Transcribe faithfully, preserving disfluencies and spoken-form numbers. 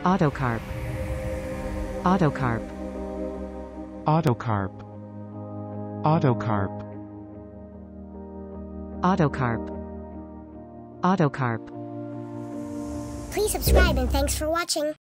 autocarp, autocarp, autocarp, autocarp, autocarp, autocarp. Please subscribe and thanks for watching.